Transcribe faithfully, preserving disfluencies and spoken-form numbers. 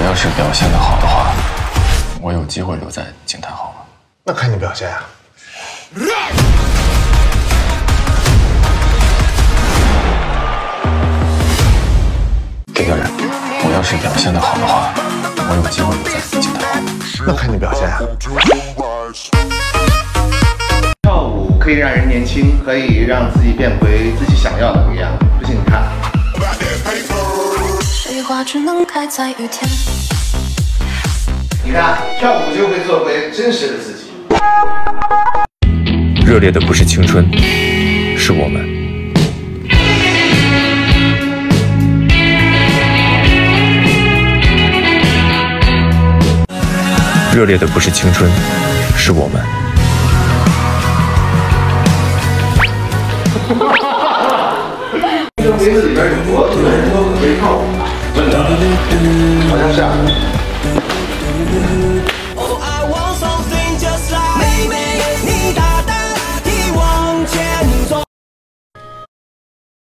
要是表现得好的话，我有机会留在景泰好吗？ 那看你表现啊。 李教练，我要是表现得好的话，我有机会留在景泰好吗？ 那看你表现啊。 跳舞可以让人年轻，可以让自己变回自己想要的模样。不信你看。 水花只能开在雨天。 你看，跳舞就会做回真实的自己。 热烈的不是青春，是我们。热烈的不是青春，是我们。 这个杯子里边有多多多可以跳舞，好像是啊。